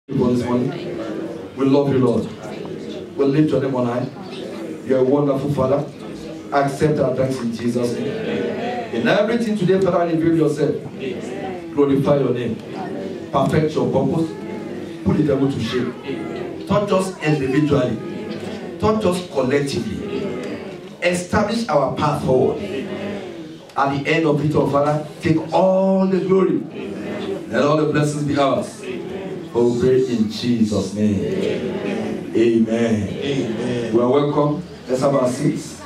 For this morning, we love you, Lord. We lift your name on high. You are a wonderful Father. Accept our thanks in Jesus' name. In everything today, Father, reveal yourself. Glorify your name. Perfect your purpose. Put the devil to shame. Touch us individually. Touch us collectively. Establish our path forward. At the end of it all, Father, take all the glory. Let all the blessings be ours. For we pray in Jesus' name. Amen. Amen. You are welcome. Let's have our seats.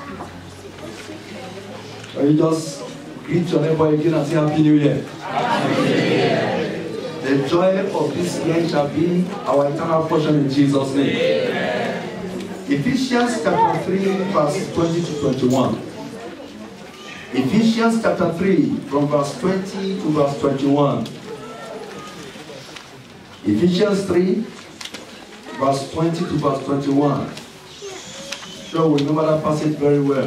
Can you just greet your neighbor again and say Happy New Year? Happy New Year. The joy of this year shall be our eternal portion in Jesus' name. Amen. Ephesians chapter 3, verse 20 to 21. Ephesians chapter 3, from verse 20 to verse 21. Ephesians 3, verse 20 to verse 21. Sure, we remember that passage very well.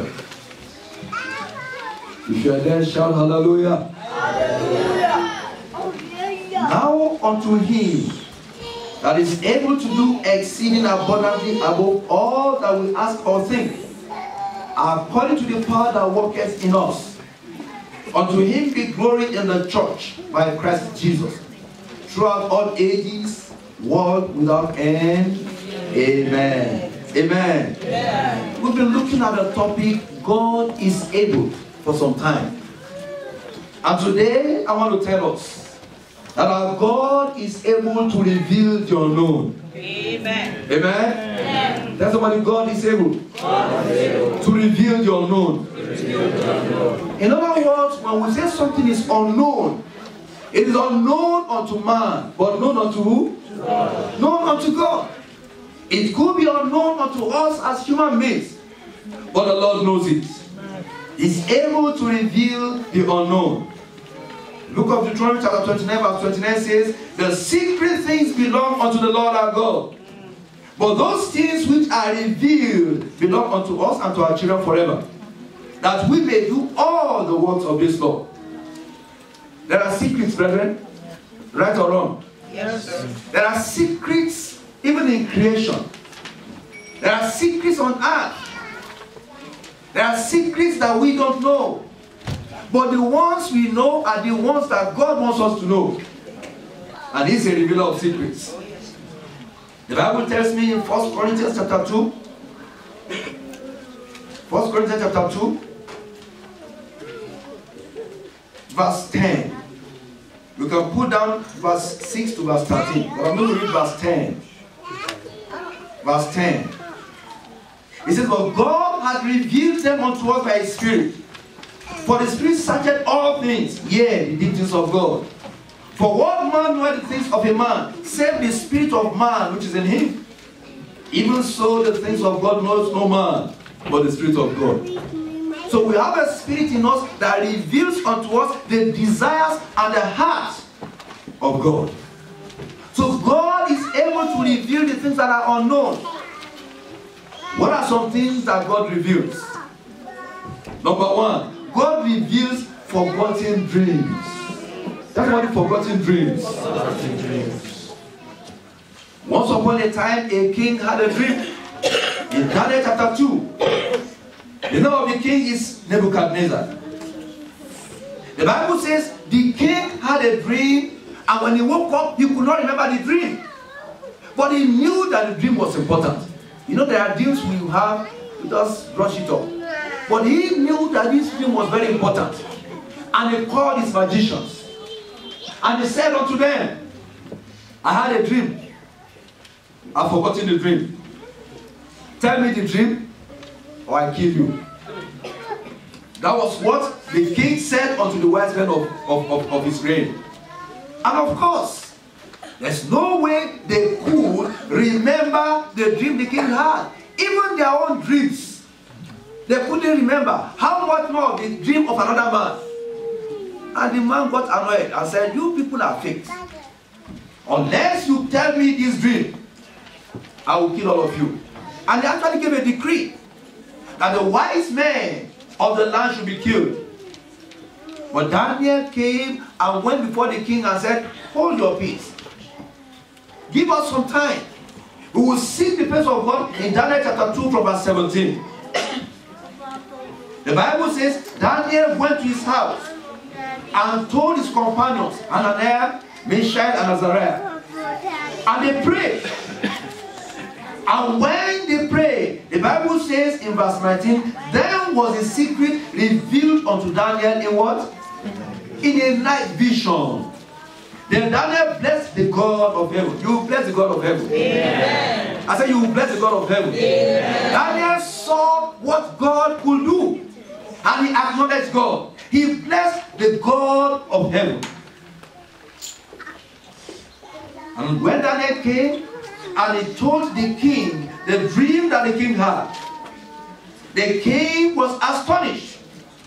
If you are there, shout hallelujah. Hallelujah. Now unto him that is able to do exceeding abundantly above all that we ask or think, according to the power that worketh in us. Unto him be glory in the church by Christ Jesus, throughout all ages, world without end. Amen. Amen. Amen. We've been looking at the topic, God is able, for some time. And today, I want to tell us that our God is able to reveal the unknown. Amen. Amen. Amen. Tell somebody, God is able, to reveal the unknown. In other words, when we say something is unknown, it is unknown unto man, but known unto who? God. Known unto God. It could be unknown unto us as human beings, but the Lord knows it. He's able to reveal the unknown. Look of Deuteronomy chapter 29, verse 29 says, the secret things belong unto the Lord our God, but those things which are revealed belong unto us and to our children forever, that we may do all the works of this law. There are secrets, brethren. Right or wrong? Yes, sir. There are secrets even in creation. There are secrets on earth. There are secrets that we don't know. But the ones we know are the ones that God wants us to know. And He's a revealer of secrets. The Bible tells me in 1 Corinthians chapter 2. 1 Corinthians chapter 2. Verse 10. You can put down verse 6 to verse 13. But I'm going to read verse 10. Verse 10. It says, but God hath revealed them unto us by His Spirit. For the Spirit searcheth all things, yea, the deep things of God. For what man knoweth the things of a man, save the spirit of man which is in him? Even so the things of God knows no man, but the Spirit of God. So we have a spirit in us that reveals unto us the desires and the heart of God. So God is able to reveal the things that are unknown. What are some things that God reveals? Number one, God reveals forgotten dreams. That's what forgotten dreams. Forgotten dreams. Once upon a time, a king had a dream. In Daniel chapter 2, the name of the king is Nebuchadnezzar. The Bible says the king had a dream, and when he woke up, he could not remember the dream. But he knew that the dream was important. You know, there are dreams we have, we just brush it off. But he knew that this dream was very important. And he called his magicians. And he said unto them, I had a dream. I've forgotten the dream. Tell me the dream, or I kill you. That was what the king said unto the wise men of his reign. And of course, there's no way they could remember the dream the king had. Even their own dreams, they couldn't remember. How much more the dream of another man? And the man got annoyed and said, you people are fakes. Unless you tell me this dream, I will kill all of you. And they actually gave a decree that the wise men of the land should be killed. But Daniel came and went before the king and said, hold your peace. Give us some time. We will seek the face of God in Daniel chapter 2 from verse 17. The Bible says Daniel went to his house and told his companions, Hananiah, Mishael, and Azariah, and they prayed. And when they prayed, the Bible says in verse 19, then was a secret revealed unto Daniel in what? In a night vision. Then Daniel blessed the God of heaven. You will bless the God of heaven. Amen. I said you will bless the God of heaven. Amen. Daniel saw what God could do. And he acknowledged God. He blessed the God of heaven. And when Daniel came and he told the king the dream that the king had, the king was astonished.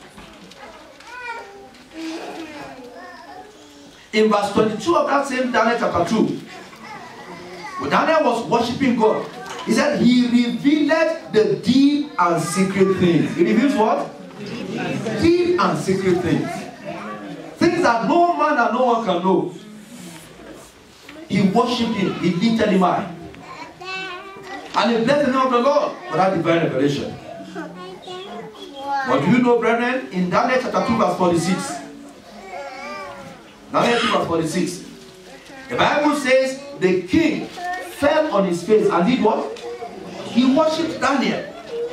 In verse 22 of that same Daniel chapter 2, when Daniel was worshiping God, he said he revealed the deep and secret things. He reveals what? Deep and secret things. Things that no man and no one can know. He worshipped him. He lifted him high. And he blessed the name of the Lord for that divine revelation. But do you know, brethren, in Daniel chapter 2 verse 46, Daniel 2 verse 46, the Bible says the king fell on his face and did what? He worshipped Daniel.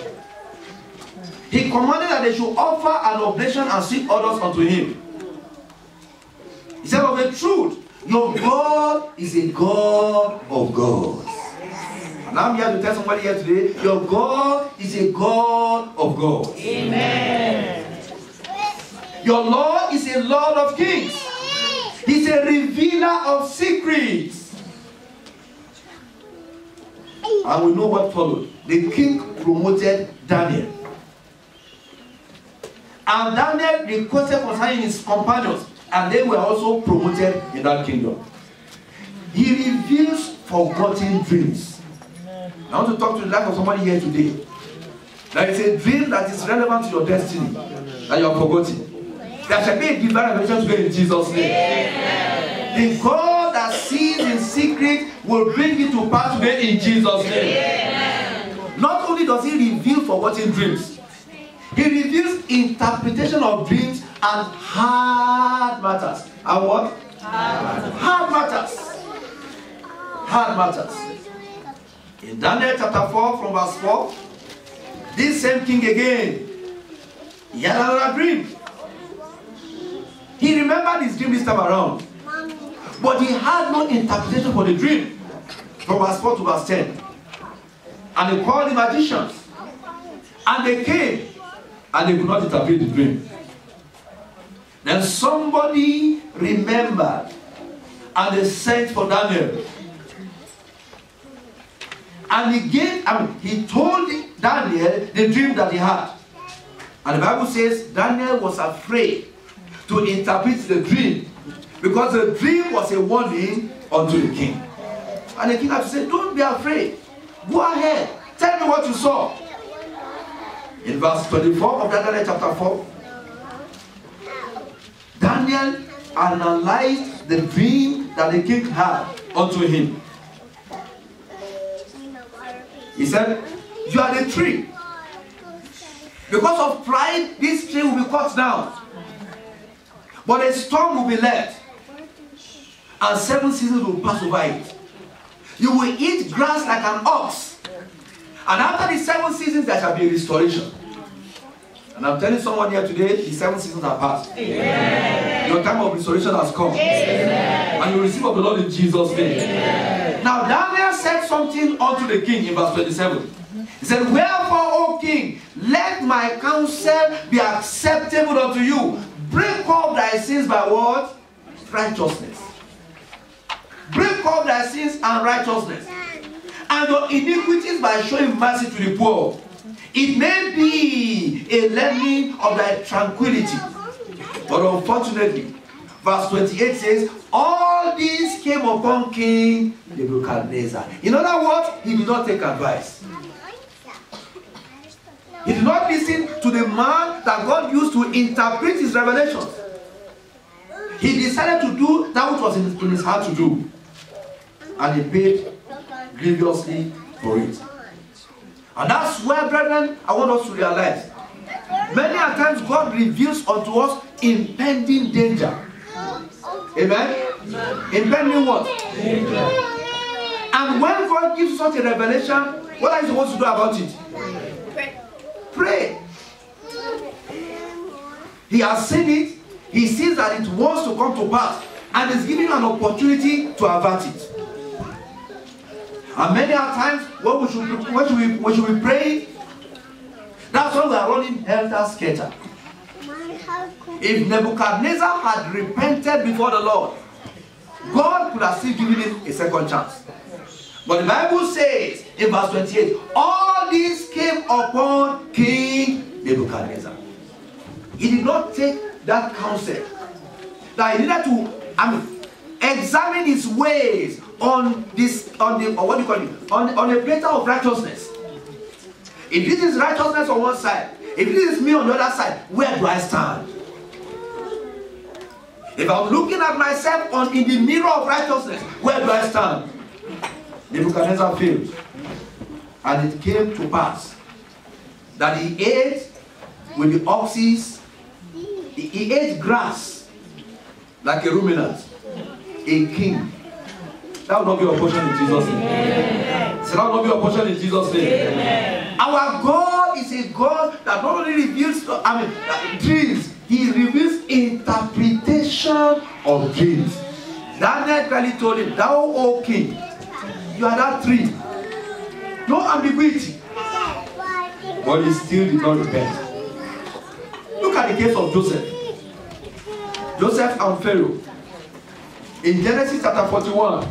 He commanded that they should offer an oblation and sweet odors unto him. He said, of the truth, your God is a God of gods. And I'm here to tell somebody here today, your God is a God of gods. Amen. Your Lord is a Lord of kings. He's a revealer of secrets. And we know what followed. The king promoted Daniel. And Daniel requested concerning his companions, and they were also promoted in that kingdom. He reveals forgotten dreams. I want to talk to the life of somebody here today. There is a dream that is relevant to your destiny that you have forgotten. There shall be a divine revelation today in Jesus' name. Amen. The God that sees in secret will bring it to pass today in Jesus' name. Amen. Not only does he reveal forgotten dreams, he reveals interpretation of dreams and hard matters. And what? Hard matters. Hard matters. In Daniel chapter 4 from verse 4, this same king again, he had another dream. He remembered his dream this time around, but he had no interpretation for the dream. From verse 4 to verse 10. And he called the magicians, and they came, and they could not interpret the dream. Then somebody remembered, and they sent for Daniel. And he told Daniel the dream that he had. And the Bible says Daniel was afraid to interpret the dream, because the dream was a warning unto the king. And the king had to say, don't be afraid. Go ahead. Tell me what you saw. In verse 24 of Daniel chapter 4, Daniel analyzed the dream that the king had unto him. He said, you are the tree. Because of pride, this tree will be cut down. But a storm will be left. And 7 seasons will pass over it. You will eat grass like an ox. And after the 7 seasons, there shall be a restoration. And I'm telling someone here today, the 7 seasons are past. Amen. Your time of restoration has come. Amen. And you receive of the Lord in Jesus' name. Amen. Now Daniel said something unto the king in verse 27. He said, wherefore, O king, let my counsel be acceptable unto you. Break off thy sins by what? Righteousness. Break off thy sins and righteousness, and your iniquities by showing mercy to the poor. It may be a learning of thy tranquility. But unfortunately, verse 28 says, all these came upon King Nebuchadnezzar. In other words, he did not take advice. He did not listen to the man that God used to interpret his revelations. He decided to do that which was in his heart to do. And he paid grievously for it. And that's where, brethren, I want us to realize, many a times God reveals unto us impending danger. Amen? Impending what? Danger. And when God gives us a revelation, what are you supposed to do about it? Pray. He has seen it. He sees that it wants to come to pass, and is giving an opportunity to avert it. And many a times when we should be praying, that's when we are running helter-skelter. If Nebuchadnezzar had repented before the Lord, God could have still given him a second chance. But the Bible says in verse 28, all these came upon King Nebuchadnezzar. He did not take that counsel. That he needed to examine his ways on a platter of righteousness. If this is righteousness on one side, if this is me on the other side, where do I stand? If I'm looking at myself in the mirror of righteousness, where do I stand? Nebuchadnezzar failed. And it came to pass that he ate with the oxes, he ate grass like a ruminant, a king. That will not be your portion in Jesus' name. So that will not be your portion in Jesus' name. Amen. Our God is a God that not only reveals dreams, he reveals interpretation of dreams. Daniel clearly told him, thou, O king, you are that tree. No ambiguity. But he still did not repent. Look at the case of Joseph. Joseph and Pharaoh. In Genesis chapter 41.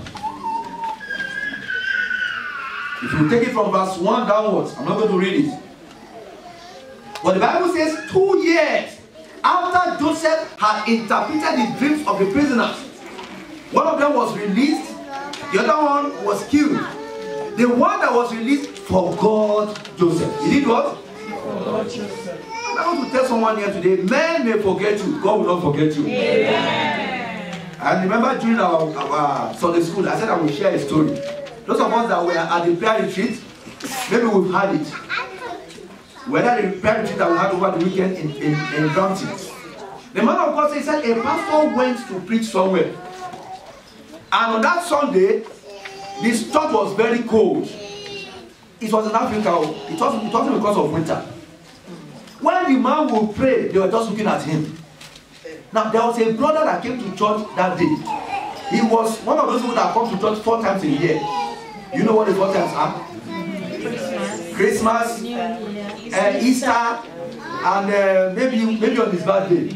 If you take it from verse 1 downwards, I'm not going to read it. But the Bible says 2 years after Joseph had interpreted the dreams of the prisoners, one of them was released, the other one was killed. The one that was released forgot Joseph. He did what? Forgot Joseph. I want to tell someone here today, men may forget you, God will not forget you. Amen. I remember during our Sunday school, I said I will share a story. Those of us that were at the prayer retreat, maybe we've had it. Whether the prayer retreat that we had over the weekend in Brampton. The man of God said a pastor went to preach somewhere. And on that Sunday, this church was very cold. It was in Africa. It wasn't because of winter. When the man would pray, they were just looking at him. Now, there was a brother that came to church that day. He was one of those people that come to church 4 times a year. You know what the 4 times are? Christmas, Easter, and maybe on his birthday.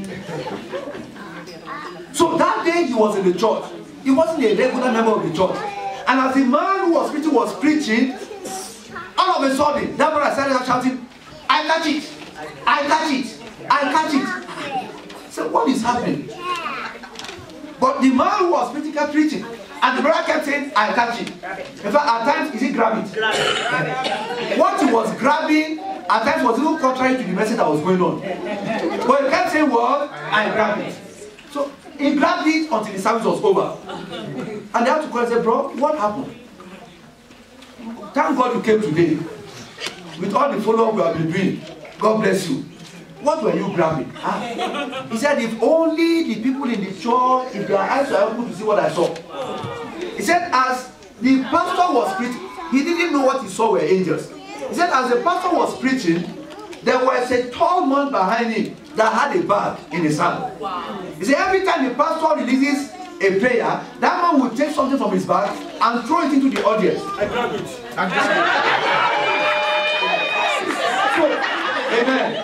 So that day he was in the church. He wasn't a regular member of the church. And as the man who was preaching, all of a sudden, that brother started shouting, I catch it! I catch it! I catch it! So what is happening? But the man who was preaching, and the brother kept saying, I catch it. In fact, at times, is he grabbing? What he was grabbing, at times was even contrary to the message that was going on. But he kept saying, what? I grabbed it. So he grabbed it until the service was over. And they had to call and say, bro, what happened? Thank God you came today. With all the follow-up we have been doing, God bless you. What were you grabbing? He said, if only the people in the church, if their eyes were able to see what I saw. He said, as the pastor was preaching, he didn't know what he saw were angels. He said, as the pastor was preaching, there was a tall man behind him that had a bag in his hand. He said, every time the pastor releases a prayer, that man will take something from his bag and throw it into the audience. I grab it. I grab it. So, amen.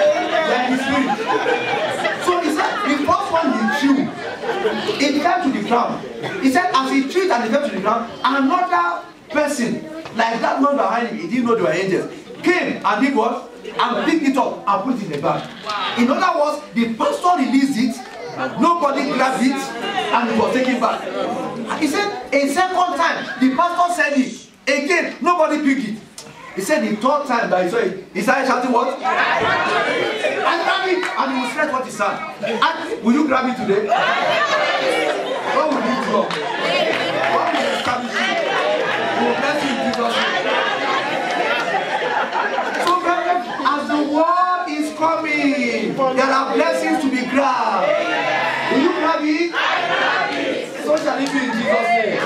So he said, the first one he threw, it fell to the ground. He said, as he threw it and it fell to the ground, another person, like that man behind him, he didn't know they were angels, came and did what? And picked it up and put it in the bag. In other words, the pastor released it, nobody grabbed it, and it was taken back. He said, a second time, the pastor said it, again, nobody picked it. He said the third time that he saw it, he started shouting what? I grab it, and he will stretch what he said. Will you grab it today? What will you do? What will you establish you. He will bless you in Jesus' name. So, brethren, as the word is coming, there are blessings to be grabbed. Will you grab it? So shall it be in Jesus' name.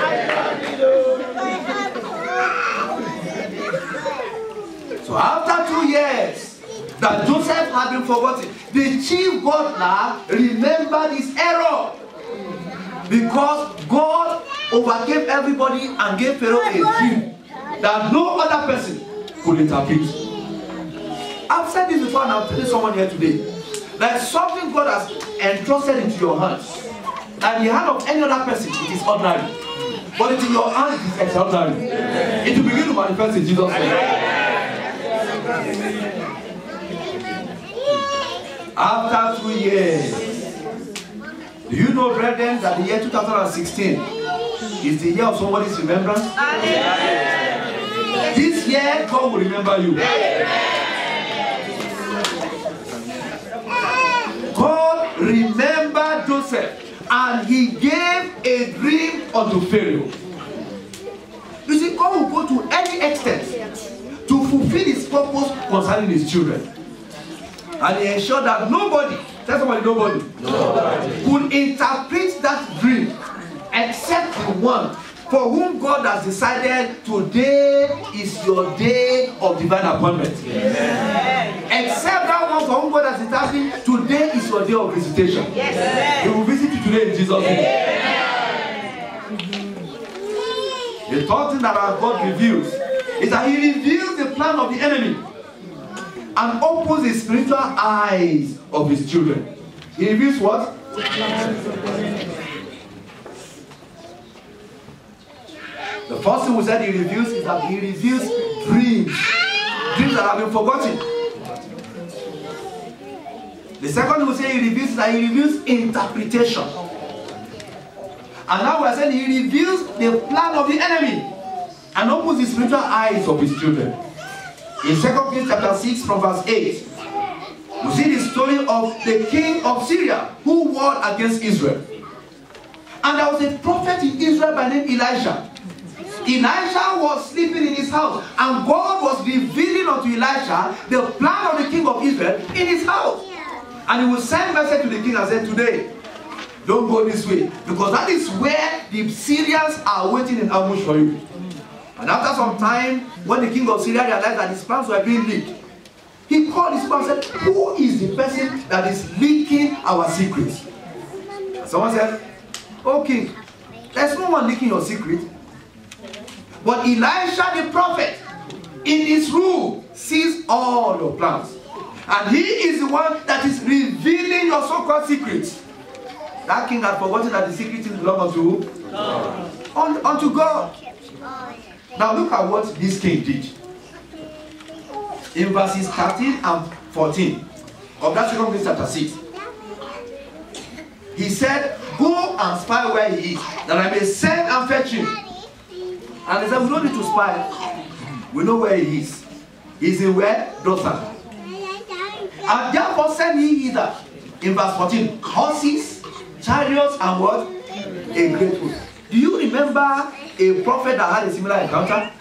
So after 2 years that Joseph had been forgotten, the chief butler remembered his error. Because God overcame everybody and gave Pharaoh a dream that no other person could interpret. I've said this before and I'll tell someone here today. There's something God has entrusted into your hands. And the hand of any other person, it is ordinary. But it's in your hand, it is extraordinary. It will begin to manifest in Jesus' name. After 2 years, do you know, brethren, that the year 2016 is the year of somebody's remembrance? This year, God will remember you. God remembered Joseph and he gave a dream unto Pharaoh. You see, God will go to any extent to fulfill his purpose concerning his children. And he ensured that nobody, tell somebody, nobody could interpret that dream except the one for whom God has decided today is your day of divine appointment. Except that one for whom God has decided today is your day of visitation. He will visit you today in Jesus' name. The third thing that our God reveals is that he reveals the plan of the enemy and opens the spiritual eyes of his children. He reveals what? The first thing we said he reveals is that he reveals dreams. Dreams that have been forgotten. The second thing we say he reveals is that he reveals interpretation. And now we are saying he reveals the plan of the enemy and opens the spiritual eyes of his children. In 2 Kings chapter 6 from verse 8, we see the story of the king of Syria who warred against Israel. And there was a prophet in Israel by name Elijah. Elijah was sleeping in his house and God was revealing unto Elijah the plan of the king of Israel in his house. And he will send message to the king and say, today, don't go this way, because that is where the Syrians are waiting in ambush for you. And after some time, when the king of Syria realized that his plans were being leaked, he called his man and said, who is the person that is leaking our secrets? And someone said, oh king, there's no one leaking your secret. But Elisha the prophet, in his room, sees all your plans. And he is the one that is revealing your so-called secrets. That king had forgotten that the secret things belong unto God. Now look at what this king did. In verses 13 and 14 of that 2 Kings chapter 6. He said, go and spy where he is, that I may send and fetch him. And he said, we don't need to spy. We know where he is. He's in where? Dothan. And therefore send ye hither. In verse 14, horses, chariots, and what? A great host. Do you remember a prophet that had a similar encounter?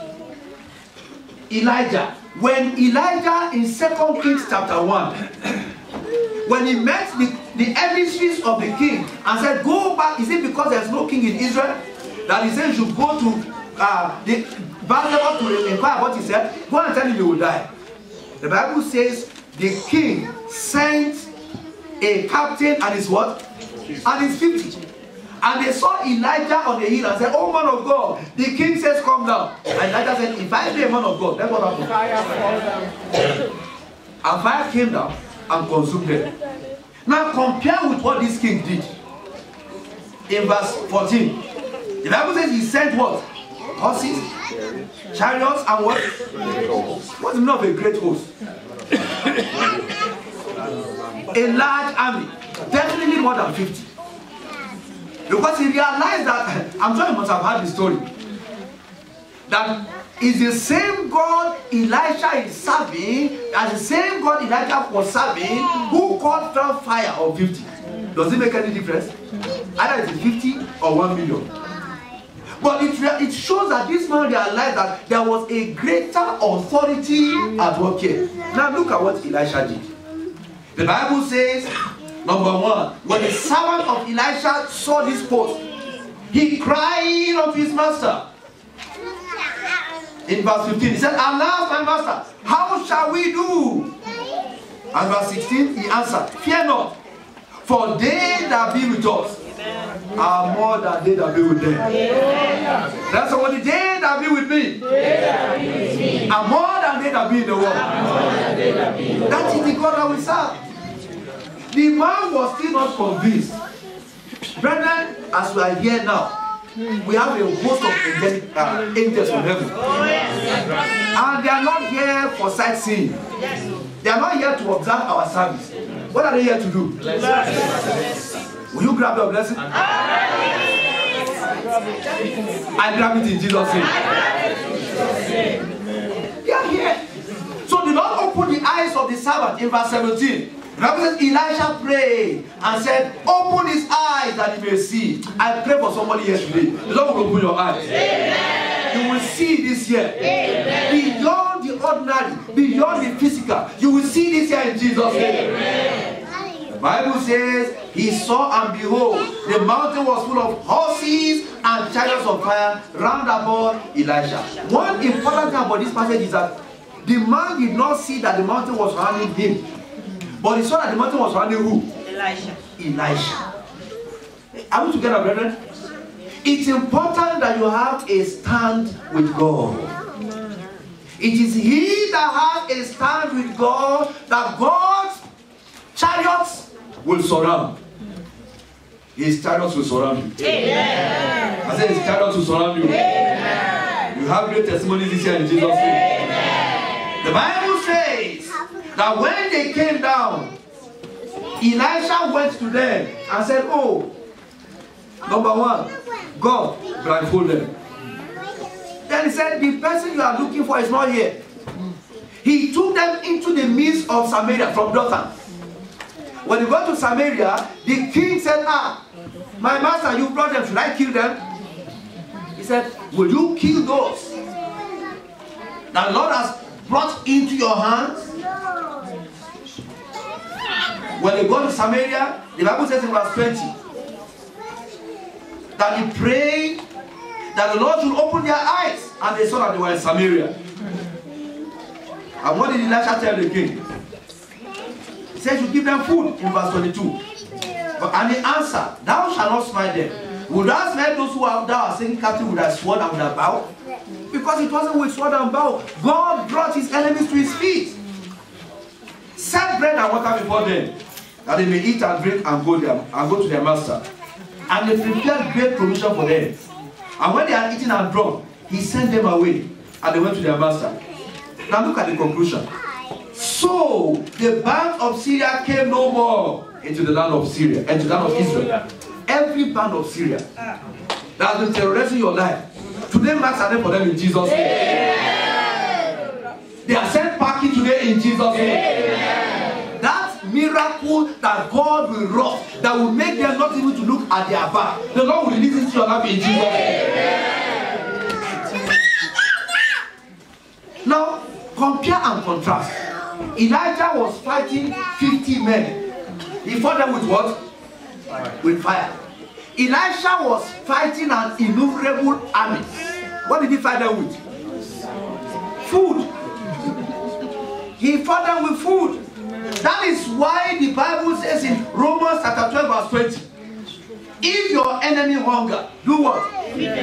Elijah. When Elijah in 2 Kings chapter 1, when he met the emissaries of the king and said, go back, is it because there's no king in Israel that he said you should go to the Bathsheba to inquire what he said? Go and tell him you will die. The Bible says the king sent a captain and his what? And his 50. And they saw Elijah on the hill and said, oh man of God, the king says come down. And Elijah said, if I be a man of God, that's what happened. And fire came down and consumed them. Now compare with what this king did. In verse 14, the Bible says he sent what? Horses, chariots, and what? What's the meaning of a great host? A large army, definitely more than 50. Because he realized that, I'm sure you must have heard the story, that is the same God Elisha is serving, as the same God Elijah was serving, who called down fire of 50. Does it make any difference? Either it is 50 or 1 million. But it shows that this man realized that there was a greater authority at work here. Now look at what Elisha did. The Bible says, number one, when the servant of Elisha saw this post, he cried unto his master. In verse 15, he said, alas, my master, how shall we do? And verse 16, he answered, fear not, for they that be with us are more than they that be with them. That's what the they that be with me are more than they that be in the world. That is the God that we serve. The man was still not convinced. Brethren, as we are here now, we have a host of angels from heaven. And they are not here for sightseeing. They are not here to observe our service. What are they here to do? Will you grab your blessing? I grab it in Jesus' name. They are here. So the Lord opened the eyes of the servant in verse 17. The Bible says Elisha prayed and said, open his eyes that he may see. I pray for somebody here today. The Lord will open your eyes. Amen. You will see this year. Amen. Beyond the ordinary, beyond the physical. You will see this year in Jesus' name. Amen. The Bible says, he saw and behold, the mountain was full of horses and chariots of fire round about Elisha. One important thing about this passage is that the man did not see that the mountain was surrounding him. But he saw that the mountain was surrounding who? Elisha. Elisha. Are we together, brethren? It's important that you have a stand with God. It is he that has a stand with God that God's chariots will surround. His chariots will surround you. Amen. I said his chariots will surround you. Amen. You have great testimonies this year in Jesus' name. The Bible says that when they came down, Elisha went to them and said, oh, number one, God blindfold them. Then he said, the person you are looking for is not here. He took them into the midst of Samaria from Dothan. When they got to Samaria, the king said, ah, my master, you brought them, should I kill them? He said, will you kill those that the Lord has brought into your hands? When they go to Samaria, the Bible says in verse 20 that he prayed that the Lord should open their eyes, and they saw that they were in Samaria. And what did Elisha tell the king? He said, you give them food in verse 22. And he answered, thou shalt not smite them. Would thou smite those who thou art saying captive with thy sword and with thy bow? Because it wasn't with sword and bow. God brought his enemies to his feet. Set bread and water before them, that they may eat and drink and go to their master. And they prepared great provision for them. And when they had eaten and drunk, he sent them away, and they went to their master. Now look at the conclusion. So the band of Syria came no more into the land of Syria, into the land of Israel. Every band of Syria that has been terrorizing your life, today marks a day for them in Jesus' name. They are sent packing today in Jesus' name. That miracle that God will wrought, that will make them not even to look at their back, the Lord will release it to your life in Jesus' name. Now, compare and contrast. Elijah was fighting 50 men. He fought them with what? Fire. With fire. Elisha was fighting an innumerable army. What did he fight them with? Food. He fought them with food. That is why the Bible says in Romans chapter 12 verse 20, if your enemy hunger, do what?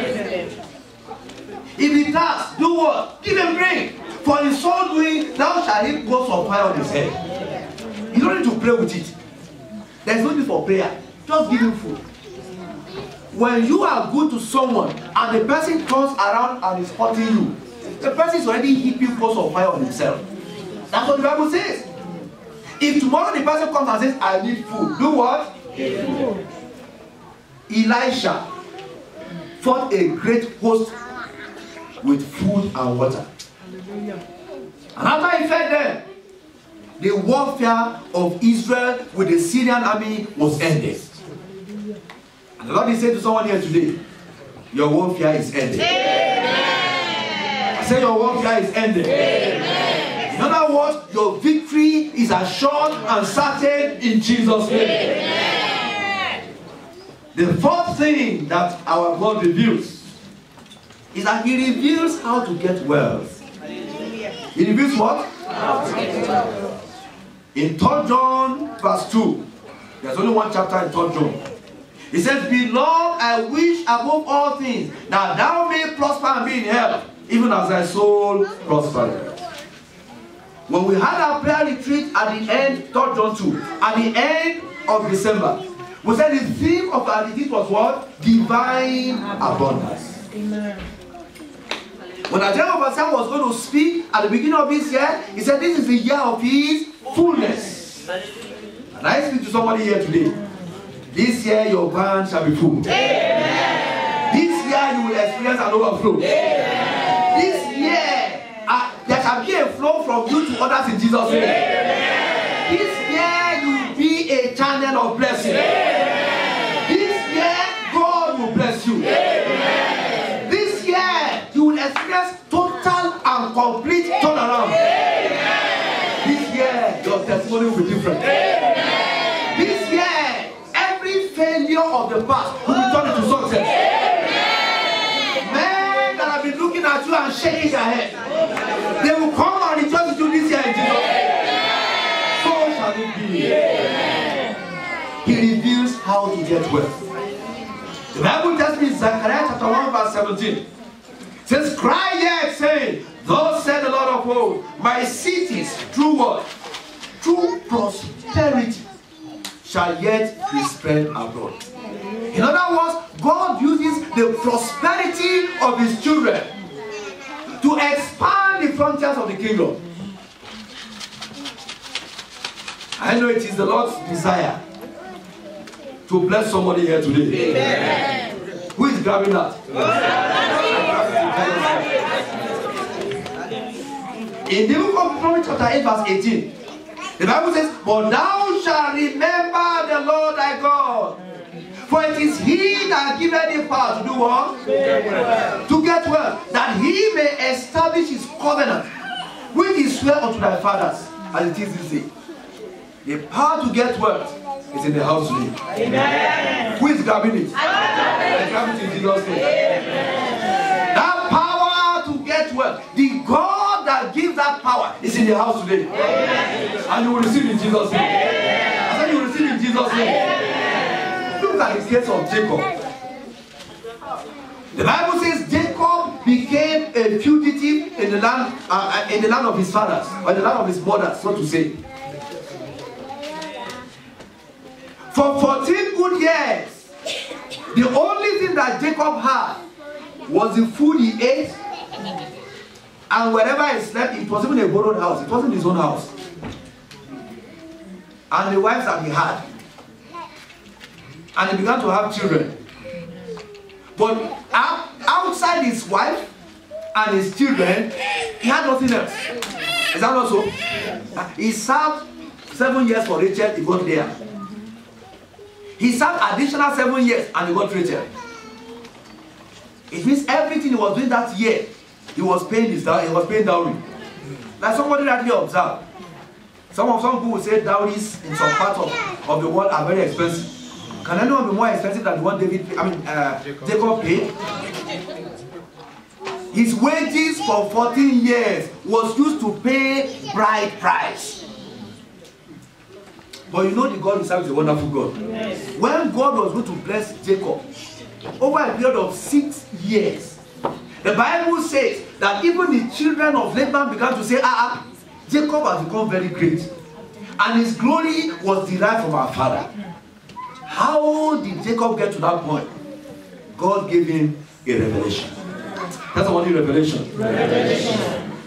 If he thirsts, do what? Give him drink. For in so doing, thou shalt heap coals of fire on his head. You don't need to pray with it. There is no need for prayer. Just give him food. When you are good to someone and the person turns around and is hurting you, the person is already heaping coals of fire on himself. That's what the Bible says. If tomorrow the person comes and says, I need food, do what? Elisha fought a great host with food and water. And after he fed them, the warfare of Israel with the Syrian army was ended. And the Lord is saying to someone here today, your warfare is ended. I say your warfare is ended. In other words, your victory is assured and certain in Jesus' name. The fourth thing that our God reveals is that He reveals how to get wealth. He reveals what? How to get wealth. In 3 John verse 2, there's only one chapter in 3 John. He says, Beloved, I wish above all things that thou may prosper and be in health, even as thy soul prospereth. When we had our prayer retreat at the end, 3 John 2, at the end of December, we said the theme of our retreat was what? Divine abundance. Amen. When the general overseer was going to speak at the beginning of this year, he said this is the year of his fullness. And I speak to somebody here today. This year your barn shall be full. Amen. This year you will experience an overflow. Amen. This year there shall be a flow from you to others in Jesus' name. Amen. This year you will be a channel of blessing. Amen. This year God will bless you. Amen. This year you will experience total and complete turnaround. Amen. This year your testimony will be different. Amen. This year every failure of the past will be turned into success. Amen. Men that have been looking at you and shaking their head, they will come and rejoice with you this year in Jesus. So shall it be. Amen. He reveals how to get wealth. The Bible tells me in Zechariah chapter 1 verse 17. It says, Cry yet, saying, Thus said the Lord of hosts, my cities through what? Through prosperity shall yet be spread abroad. In other words, God uses the prosperity of his children to expand the frontiers of the kingdom. I know it is the Lord's desire to bless somebody here today. Amen. Who is grabbing that? In the book of Proverbs chapter 8 verse 18, the Bible says, But thou shalt remember the Lord thy God, for it is he that giveth thee power to do what? To get wealth, that he may establish his covenant, which he sware unto thy fathers, as it is this day. The power to get wealth is in the house today. Amen. Who is grabbing it? I grab it in Jesus' name. That power to get wealth, the God that gives that power is in the house today. Amen. And you will receive in Jesus' name. I said you will receive in Jesus' name. Look at the case of Jacob. The Bible says Jacob became a fugitive in the land of his fathers, or in the land of his mothers, so to say. For 14 good years, the only thing that Jacob had was the food he ate, and wherever he slept, it was even a borrowed house. It wasn't his own house. And the wives that he had. And he began to have children. But outside his wife and his children, he had nothing else. Is that not so? He served 7 years for Rachel, he got there. He served additional 7 years and he got Rachel. It means everything he was doing that year, he was paying his dowry. He was paying dowry. Like somebody rightly observed. Some people will say dowries in some parts of the world are very expensive. Can anyone be more expensive than the one Jacob paid? His wages for 14 years was used to pay bride price. But you know the God we serve is a wonderful God. Yes. When God was going to bless Jacob, over a period of 6 years, the Bible says that even the children of Laban began to say, Jacob has become very great. And his glory was derived from our father. How did Jacob get to that point? God gave him a revelation. That's what revelation. Revelation.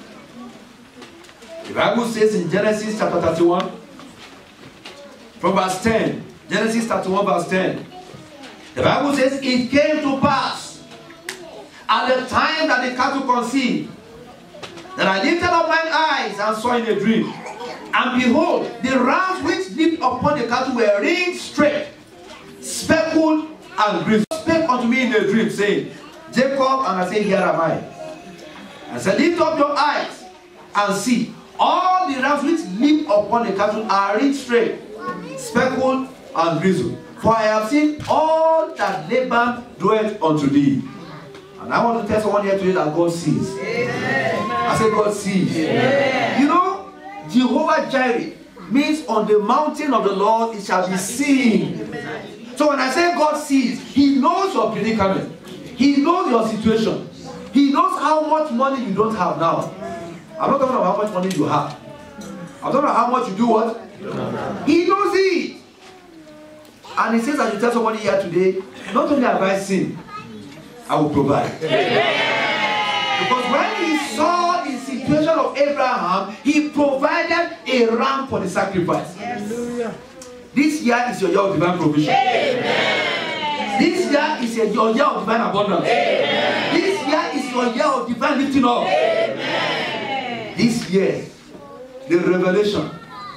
The Bible says in Genesis chapter 31, from verse 10, Genesis 31 verse 10, the Bible says, It came to pass at the time that the cattle conceived, that I lifted up mine eyes and saw in a dream, and behold, the rams which leaped upon the cattle were ringed straight, speckled and green. Spake unto me in a dream, saying, Jacob, and I say, here am I. I said, lift up your eyes and see. All the rams which leap upon the cattle are rich straight, speckled and grizzled. For I have seen all that Laban doeth unto thee. And I want to tell someone here today that God sees. Amen. I say God sees. Amen. You know, Jehovah Jireh means on the mountain of the Lord it shall be seen. Amen. So when I say God sees, He knows your predicament. He knows your situation. He knows how much money you don't have now. I'm not talking about how much money you have. I'm talking about how much you do what? He knows it. And He says that you tell somebody here today, not only have I sinned, I will provide. Because when He saw the situation of Abraham, He provided a ram for the sacrifice. Yes. This year is your year of divine provision. Amen. This year is your year of divine abundance. Amen. This year is your year of divine lifting up. Amen. This year, the revelation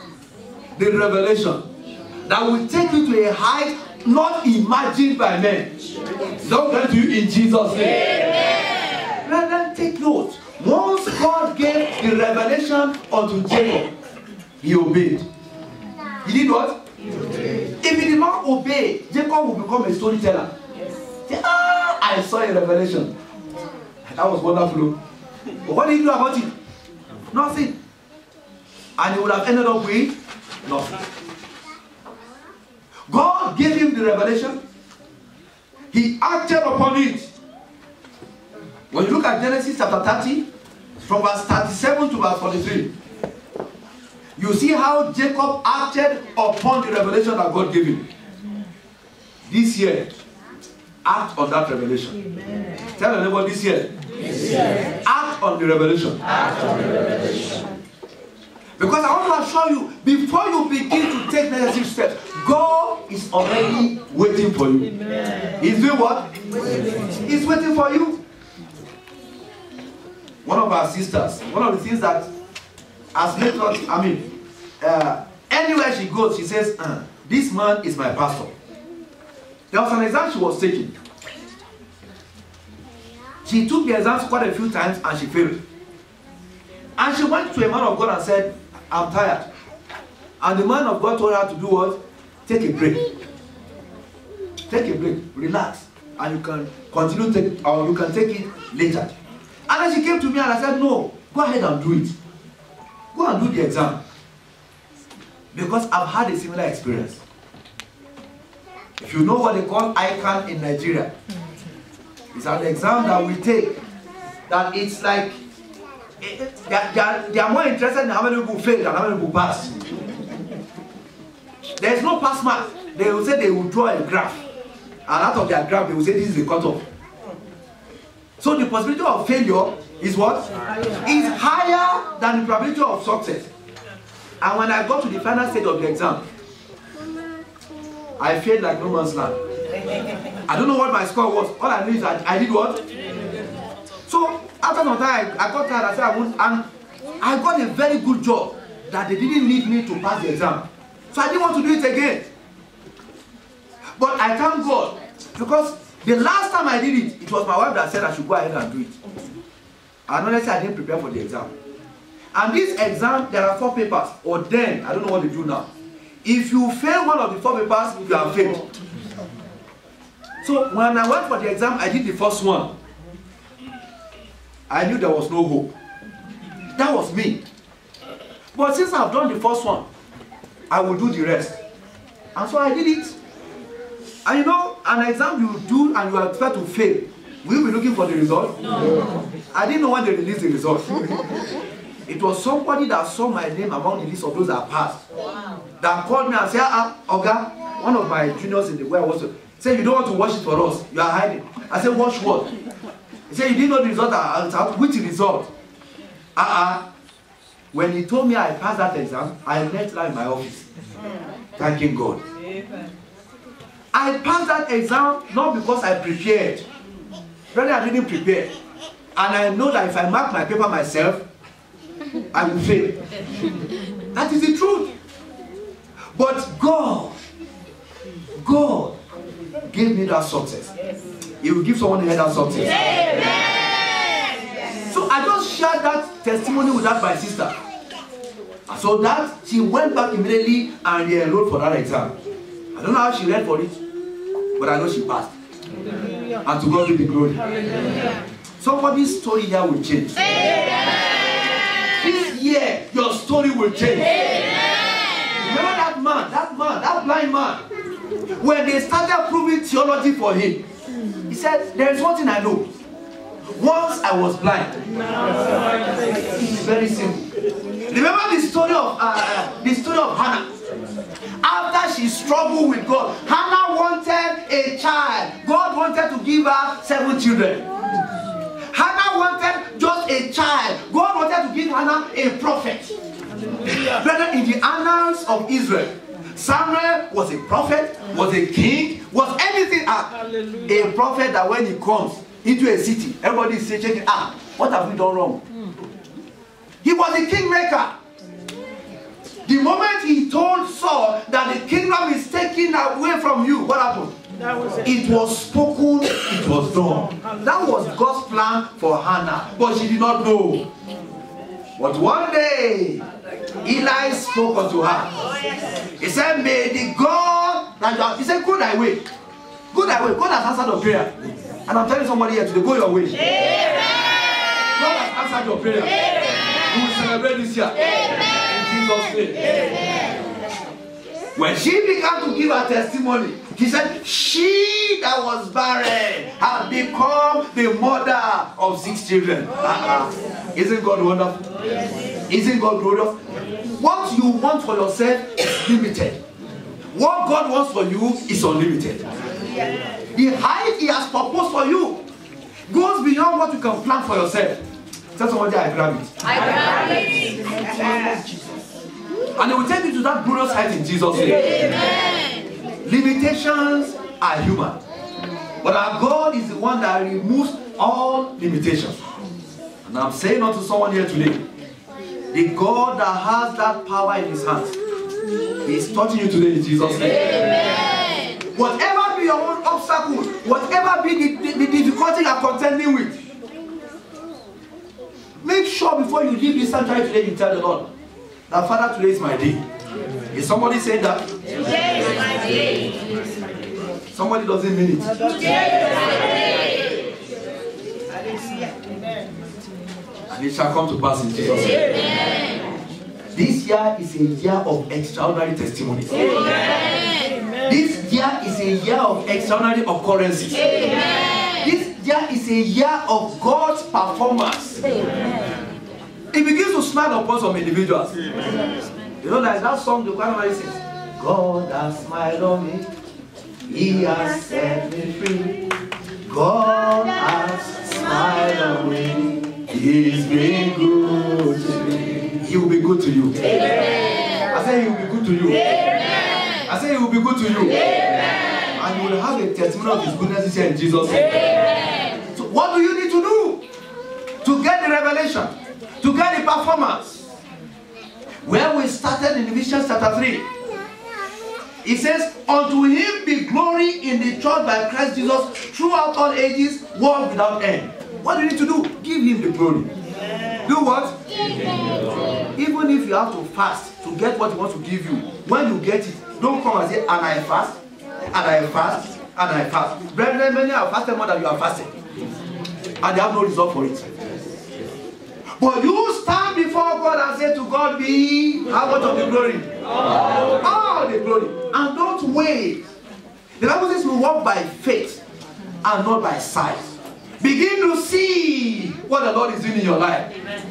that will take you to a height not imagined by men. Don't get to you in Jesus' name. Brethren, take note. Once God gave the revelation unto Jacob, he obeyed. He did what? He obeyed. If he did not obey, Jacob will become a storyteller. Say, I saw a revelation. That was wonderful. But what did he do about it? Nothing. And he would have ended up with nothing. God gave him the revelation. He acted upon it. When you look at Genesis chapter 30, from verse 37 to verse 43, you see how Jacob acted upon the revelation that God gave him. This year, act on that revelation. Amen. Tell your neighbor this year, act on the revelation. Act on the revelation. Because I want to assure you, before you begin to take necessary steps, God is already waiting for you. Amen. He's doing what? He's waiting for you. One of our sisters, one of the things that has made us, anywhere she goes, she says, this man is my pastor. There was an exam she was taking. She took the exams quite a few times and she failed. And she went to a man of God and said, I'm tired. And the man of God told her to do what? Take a break. Take a break. Relax. And you can continue or you can take it later. And then she came to me and I said, no, go ahead and do it. Go and do the exam. Because I've had a similar experience. If you know what they call ICANN in Nigeria, it's an exam that we take that it's like they are more interested in how many people fail than how many people pass. There is no pass mark. They will say they will draw a graph. And out of their graph, they will say this is the cutoff. So the possibility of failure is what? Is higher than the probability of success. And when I got to the final stage of the exam, I failed like no man's land. I don't know what my score was. All I knew is that I did what? So after some time, I got tired. I said I won't, and I got a very good job that they didn't need me to pass the exam. So I didn't want to do it again. But I thank God, because the last time I did it, it was my wife that said I should go ahead and do it. And honestly, I didn't prepare for the exam. And this exam, there are 4 papers, or then, I don't know what they do now. If you fail one of the 4 papers, you have failed. So when I went for the exam, I did the first one. I knew there was no hope. That was me. But since I've done the first one, I will do the rest. And so I did it. And you know, an exam you do and you are expected to fail, will you be looking for the result? No. I didn't know when they released the result. It was somebody that saw my name among the list of those that passed. Wow. That called me and said, Oga, one of my juniors in the warehouse said, you don't want to watch it for us. You are hiding. I said, watch what? He said, you didn't know the result. Which result? When he told me I passed that exam, I left that in my office. Thanking God. I passed that exam not because I prepared. Really, I didn't prepare. And I know that if I mark my paper myself, I will fail. That is the truth. But God gave me that success. He will give someone a head something. Amen. So I just shared that testimony with that my sister. So that she went back immediately and enrolled for that exam. I don't know how she read for it, but I know she passed. And to God be the glory. Somebody's story here will change. This year, your story will change. Remember that man, that blind man, when they started proving theology for him, he said, there is one thing I know. Once I was blind. It's very simple. Remember the story of Hannah. After she struggled with God, Hannah wanted a child. God wanted to give her 7 children. Hannah wanted just a child. God wanted to give Hannah a prophet. Brother, in the annals of Israel, Samuel was a prophet, was a king, was anything. A prophet that when he comes into a city, everybody is saying, what have we done wrong? He was a kingmaker. The moment he told Saul that the kingdom is taken away from you, what happened? It was spoken, it was done. That was God's plan for Hannah, but she did not know. But one day, Eli spoke unto her. He said, may the God that you have, he said, go thy way. Go thy way. God has answered your prayer. And I'm telling somebody here today, go your way. Amen. God has answered your prayer. Amen. We will celebrate this year. Amen. In Jesus' name. Amen. When she began to give her testimony, he said, she that was barren had become the mother of 6 children. Isn't God wonderful? Isn't God glorious? What you want for yourself is limited. What God wants for you is unlimited. The height he has proposed for you goes beyond what you can plan for yourself. Tell somebody, I grab it. I grab it. And it will take you to that glorious height in Jesus' name. Amen. Limitations are human. But our God is the one that removes all limitations. And I'm saying unto someone here today, the God that has that power in his hands is touching you today in Jesus' name. Amen. Whatever be your own obstacle, whatever be the difficulty you are contending with, make sure before you leave this sanctuary today, you tell the Lord that, Father, today is my day. Is somebody saying that? Today is my day. Somebody doesn't mean it. Today is my day. And it shall come to pass in Jesus' name. Amen. This year is a year of extraordinary testimonies. Amen. This year is a year of extraordinary occurrences. Amen. This year is a year of God's performance. Amen. It begins to smile upon some individuals. Amen. You know, like that song the choir says, God has smiled on me. He has set me free. God has smiled on me. He's been good to me. He will be good to you. Amen. I say he will be good to you. Amen. I say he will be good to you. Amen. And you will have a testimony of his goodness this year in Jesus' name. Amen. So what do you need to do to get the revelation? To get the performance? Where we started in Ephesians chapter 3. It says, unto him be glory in the church by Christ Jesus throughout all ages, world without end. What do you need to do? Give him the glory. Do what? Even if you have to fast to get what he wants to give you, when you get it, don't come and say, and I fast, and I fast, and I fast. Brethren, many have fasted more than you are fasting, and they have no result for it. But you stand before God and say, to God be how much of the glory? All the glory. And don't wait. The Bible says we walk by faith and not by sight. Begin to see what the Lord is doing in your life. Amen.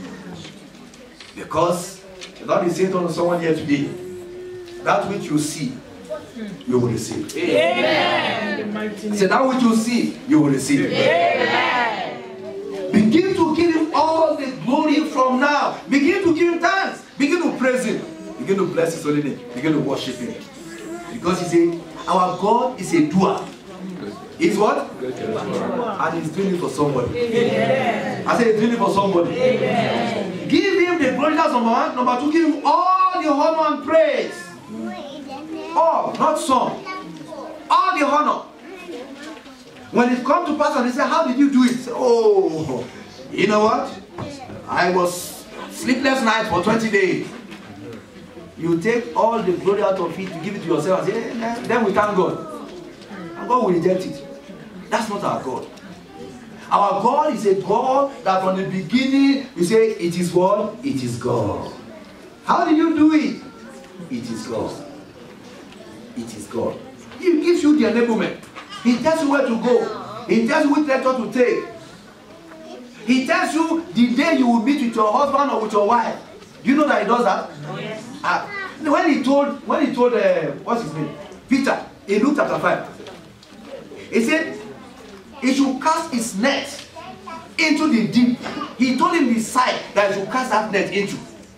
Because the Lord is saying to someone here today, that which you see, you will receive. Amen. I said, that which you see, you will receive. Amen. Begin to give him all the glory from now. Begin to give him thanks. Begin to praise him. Begin to bless his holy name. Begin to worship him. Because he said, our God is a doer. He's what? And he's doing it for somebody. Amen. I said he's doing it for somebody. Amen. Give him the glory, that's number one. Number two, give him all the honor and praise. All, not some. All the honor. When it comes to pass and they say, how did you do it? Say, oh, you know what? I was sleepless nights for 20 days. You take all the glory out of it, you give it to yourself and say, then we thank God. And God will reject it. That's not our God. Our God is a God that from the beginning, we say, it is what? It is God. How do you do it? It is God. It is God. He gives you the enablement. He tells you where to go. He tells you which lecture to take. He tells you the day you will meet with your husband or with your wife. Do you know that he does that? Oh, yes. When he told what's his name? Peter, in Luke chapter 5, he said, he should cast his net into the deep. He told him the side that he should cast that net into.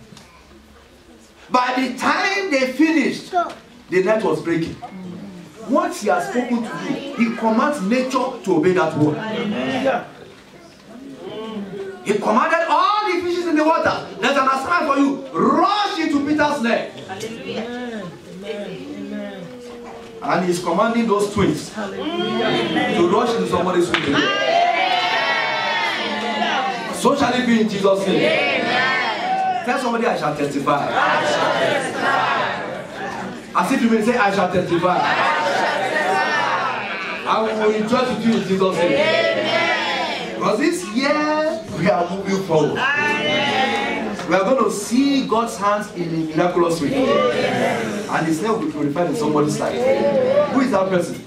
By the time they finished, the net was breaking. Once he has spoken to you, he commands nature to obey that word. He commanded all the fishes in the water. There's an assignment for you. Rush into Peter's net. And he's commanding those twins to rush into somebody's swimming. So shall it be in Jesus' name. Tell somebody, I shall testify. As if you may say, I shall testify. I will rejoice with you in Jesus' name. Because this year, we are moving forward. We are going to see God's hands in a miraculous way. And His name will be glorified in somebody's life. Who is that person?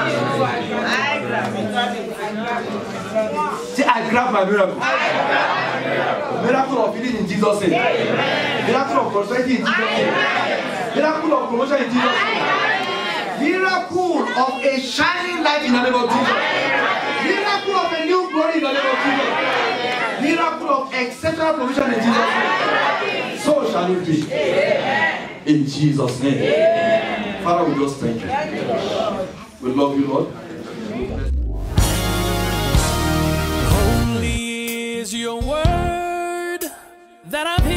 Say, I grab my miracle. Miracle of healing in Jesus' name. Miracle of prosperity in Jesus' name. Miracle of promotion in Jesus' name. Miracle of a shining light in the name of Jesus. Miracle of a new glory in the name of Jesus. Miracle of exceptional provision in Jesus' name. So shall it be. In Jesus' name. Father, we just thank you. We love you, Lord. Holy is your word that I've